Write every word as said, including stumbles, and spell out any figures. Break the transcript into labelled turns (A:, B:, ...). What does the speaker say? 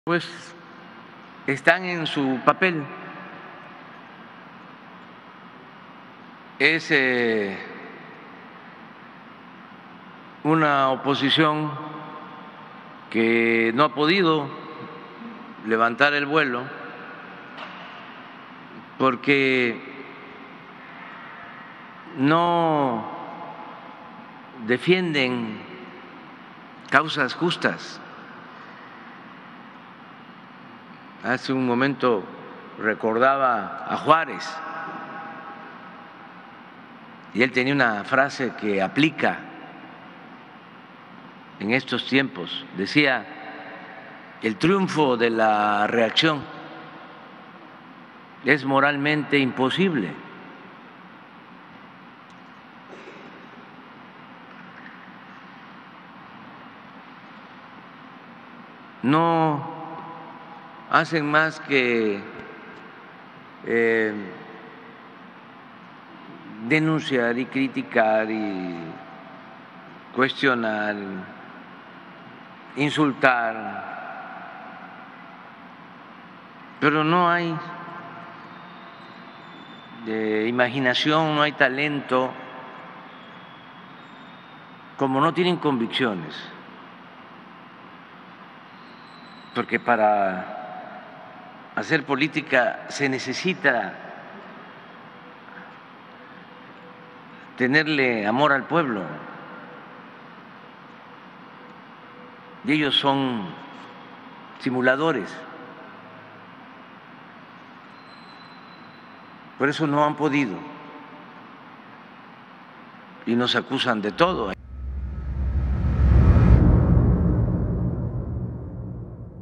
A: pues están en su papel. Es eh, una oposición que no ha podido levantar el vuelo porque no defienden causas justas. Hace un momento recordaba a Juárez y él tenía una frase que aplica en estos tiempos. Decía: el triunfo de la reacción es moralmente imposible. No hacen más que eh, denunciar y criticar y cuestionar, insultar, pero no hay de imaginación, no hay talento, como no tienen convicciones, porque para hacer política se necesita tenerle amor al pueblo, y ellos son simuladores. Por eso no han podido y nos acusan de todo.